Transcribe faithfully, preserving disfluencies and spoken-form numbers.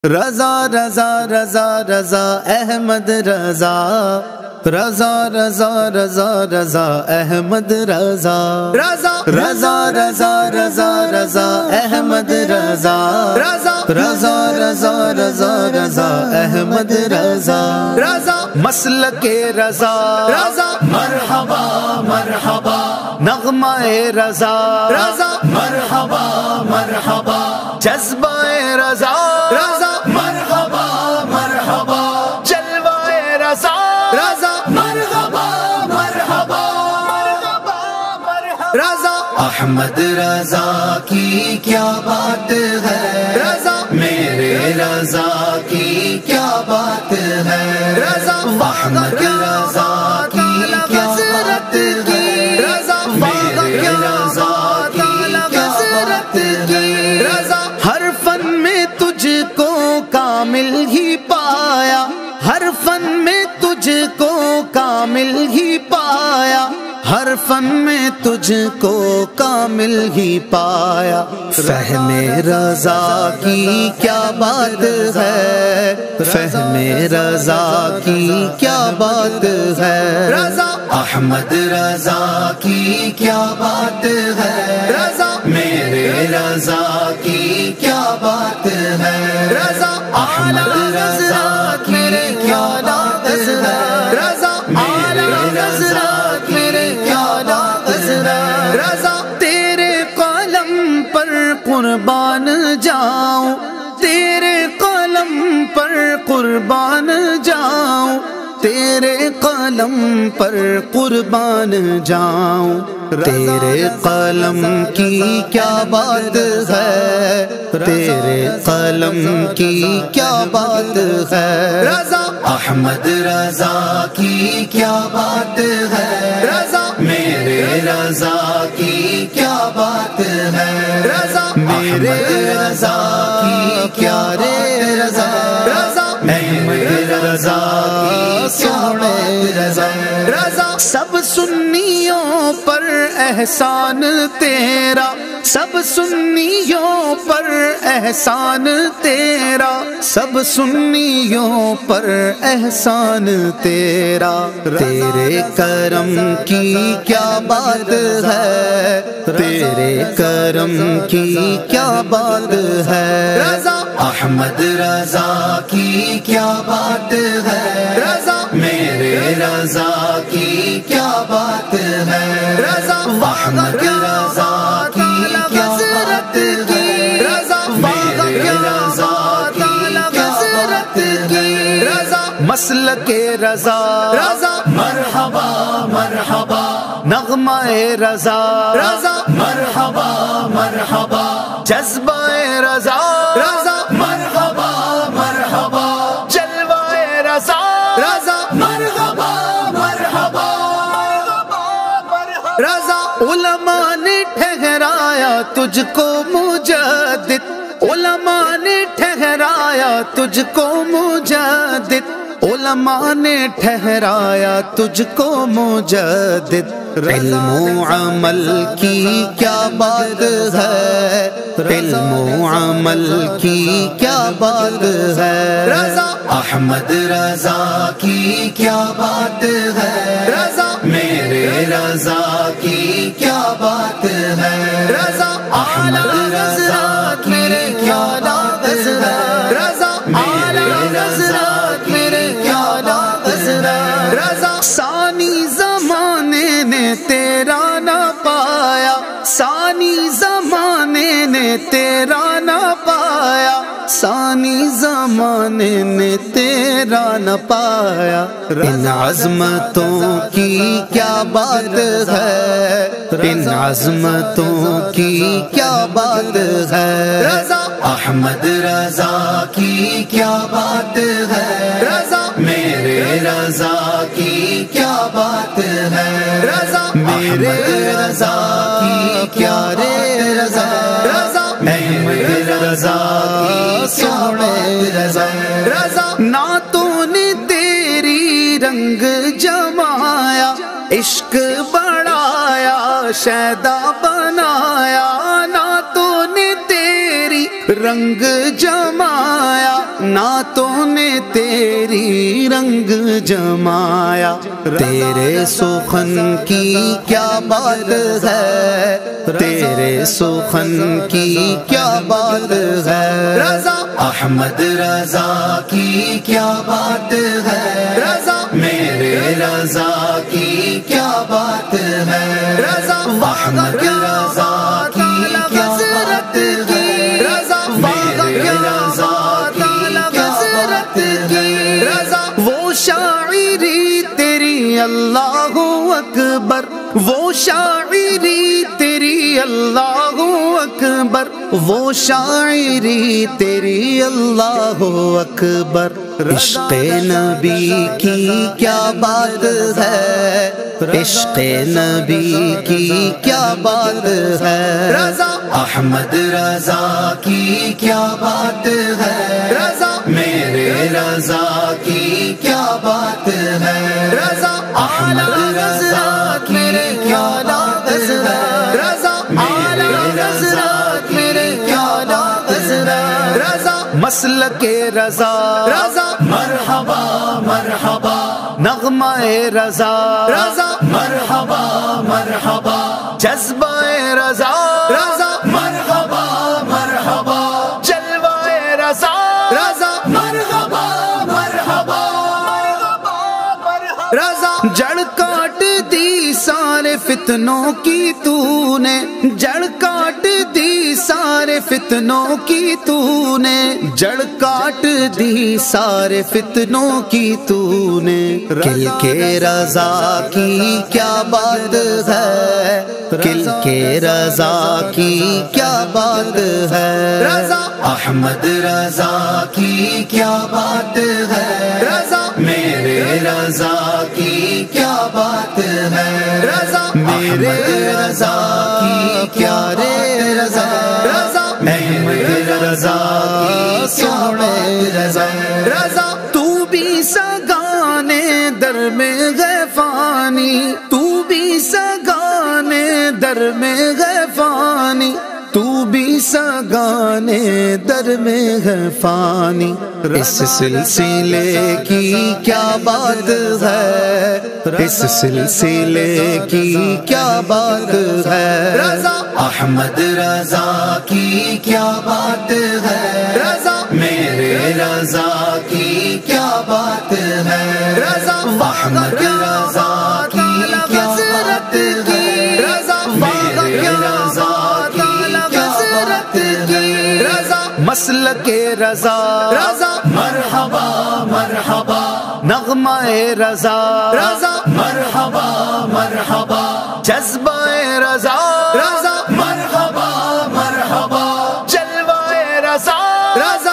رضا رضا رضا رضا احمد رضا رضا رضا رضا رضا احمد رضا رضا رضا رضا رضا رضا احمد رضا رضا رضا رضا رضا رضا احمد رضا رضا مسلک رضا رضا مرحبا مرحبا نغمہ رضا رضا مرحبا مرحبا جذبہ رضا رضا مرحبا مرحبا جلوہ رضا رضا مرحبا مرحبا مرحبا مرحبا رضا احمد رضا کی کیا بات ہے رضا میرے رضا کی کیا بات ہے رضا احمد رضا کی کیا بات ہے رضا میرے رضا کی کیا بات ہے رضا ہر فن میں تجھ کو کامل ہی پایا ہر فن میں تجھ کو کامل ہی پایا ہر فن میں تجھ کو کامل ہی پایا فہم رضا کی کیا بات ہے فہم رضا کی کیا بات ہے رضا احمد رضا کی کیا بات ہے رضا میرے رضا کی کیا بات ہے رضا احمد رضا کی کیا بات ہے رضا میرے رضا رضا تیرے قلم پر قربان جاؤں تیرے قلم پر قربان جاؤں تیرے قلم پر قربان جاؤں تیرے قلم کی کیا بات ہے تیرے قلم کی کیا بات ہے رضا احمد رضا کی کیا بات ہے رضا میرے رضا کی کیا بات ہے رضا میرے رضا کی کیا رے رضا رضا احمد رضا کی سونے رضا رضا سب سنیوں پر احسان تیرا سب سنیوں پر احسان تیرا سب سنیوں پر احسان تیرا تیرے کرم کی کیا بات ہے تیرے کرم کی کیا بات ہے رضا احمد رضا کی کیا بات ہے رضا میرے رضا کی کیا بات ہے رضا احمد رضا کی کیا بات ہے رضا میرے رضا کی کیا بات ہے رضا مسلک رضا رضا مرحبا مرحبا نغمہ رضا رضا مرحبا مرحبا جذبہ رضا رضا مرحبا مرحبا جلوہ رضا رضا مرحبا مرحبا رضا علماء نے ٹھہرایا تجھ کو مجدد علماء نے ٹھہرایا تجھ کو مجدد علماء نے ٹھہرایا تجھ کو مجدد علم و عمل کی کیا بات ہے علم و عمل کی کیا بات ہے رضا احمد رضا کی کیا بات ہے رضا میرے رضا کی کیا بات ہے رضا احمد رضا کی کیا بات ہے رضا میرے رضا کی کیا بات ہے رضا ثانی زمانے نے تیرا نہ پایا ثانی زمانے نے تیرا نہ پایا ثانی زمانے نے تیرا نہ پایا ان عظمتوں کی کیا بات ہے ان عظمتوں کی کیا بات ہے رضا احمد رضا کی کیا بات ہے رضا میرے رضا کی کیا بات ہے رضا میرے رضا کی کیا رے رضا رضا احمد رضا کی سونے رضا رضا نعتوں نے تیری رنگ جمایا عشق بڑھایا شیدا بنایا نعتوں نے تیری رنگ جمایا نعتوں نے تیری رنگ جمایا، تیرے سخن کی کیا بات ہے، تیرے سخن کی کیا بات ہے، رضا احمد رضا کی کیا بات ہے، رضا میرے رضا کی کیا بات ہے، رضا احمد رضا کی کیا بات ہے، رضا میرے رضا کی کیا بات ہے، رضا وہ شاعری تیری اللہ اکبر، وہ شاعری تیری اللہ اکبر، وہ شاعری تیری اللہ اکبر، عشق نبی کی کیا بات ہے، عشق نبی کی کیا بات ہے، رضا احمد رضا کی کیا بات ہے، رضا میرے رضا کی کیا بات ہے، رضا احمد رضا کی کیا بات ہے، رضا میرے رضا کی کیا بات ہے، رضا مسلک رضا، رضا مرحبا مرحبا، نغمہ رضا، رضا مرحبا مرحبا، جذبہ رضا، رضا مرحبا مرحبا، جلوہ رضا، رضا مرحبا مرحبا، رضا جڑ کاٹ دی سارے فتنوں کی تو نے، جڑ کاٹ دی سارے فتنوں کی تو نے، جڑ کاٹ دی سارے فتنوں کی تو نے، کل کے رضا کی کیا بات ہے، کل کے رضا کی کیا بات ہے، رضا احمد رضا کی کیا بات ہے، رضا میرے رضا کی کیا بات ہے، رضا میرے رضا کی کیا رے رضا، رضا احمد رضا کی سونے رضا، رضا تو بھی سگانے در میں ہے فانی، تو بھی سگانے در میں ہے فانی، تو بھی سگانے در میں ہے فانی، اس سلسلے کی کیا بات ہے، اس سلسلے کی کیا بات ہے، رضا احمد رضا کی کیا بات ہے، رضا میرے رضا کی کیا بات ہے، رضا احمد رضا کی کیا بات ہے، رضا میرے رضا مسلک رضا، رضا مرحبا مرحبا، نغمہ رضا، رضا مرحبا مرحبا، جذبہ رضا، رضا مرحبا مرحبا، جلوہ رضا، رضا